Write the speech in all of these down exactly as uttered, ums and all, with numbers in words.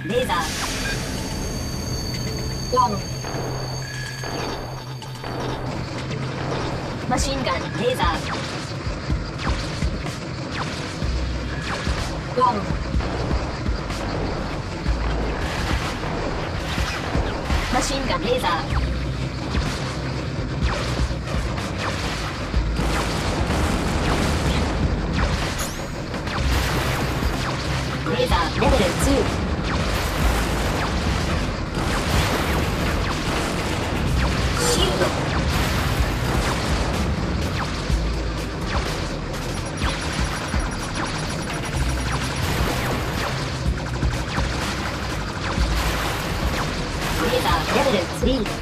レーザーオン。マシンガンレーザーオン。マシンガンレーザーレーザーレベルツー。シールドレーザーレベルスリー。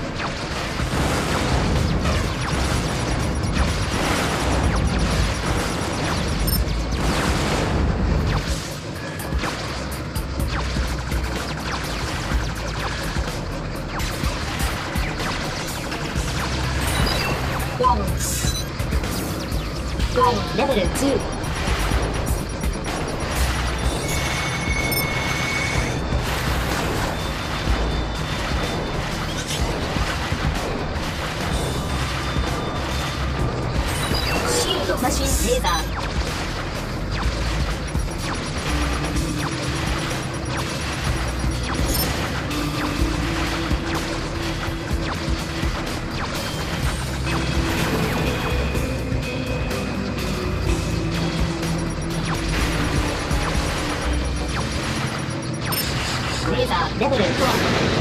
レベルツー。シールドマシンレーザーレーザーレベルフォー。